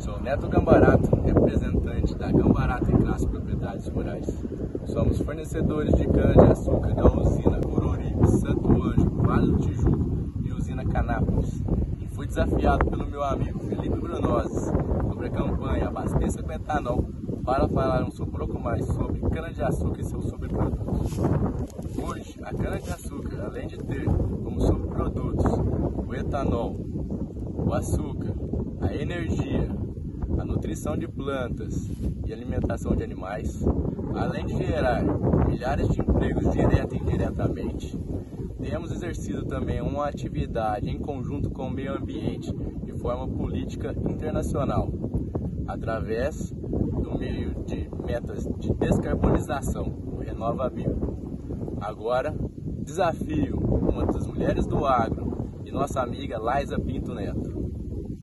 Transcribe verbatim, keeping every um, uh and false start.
Sou Neto Gambarato, representante da Gambarato e Classe Propriedades Rurais. Somos fornecedores de cana-de-açúcar da usina Coruripe, Santo Ângelo, Vale do Tijuco e usina Canápolis. E fui desafiado pelo meu amigo Felipe Brunoses sobre a campanha Abasteça com Etanol para falar um pouco mais sobre cana-de-açúcar e seus subprodutos. Hoje, a cana-de-açúcar, além de ter como subprodutos o etanol, o açúcar, a energia, a nutrição de plantas e alimentação de animais, além de gerar milhares de empregos direto e indiretamente, temos exercido também uma atividade em conjunto com o meio ambiente de forma política internacional, através do meio de metas de descarbonização, o RenovaBio. Agora, desafio uma das mulheres do agro e nossa amiga Laisa Pinto Neto.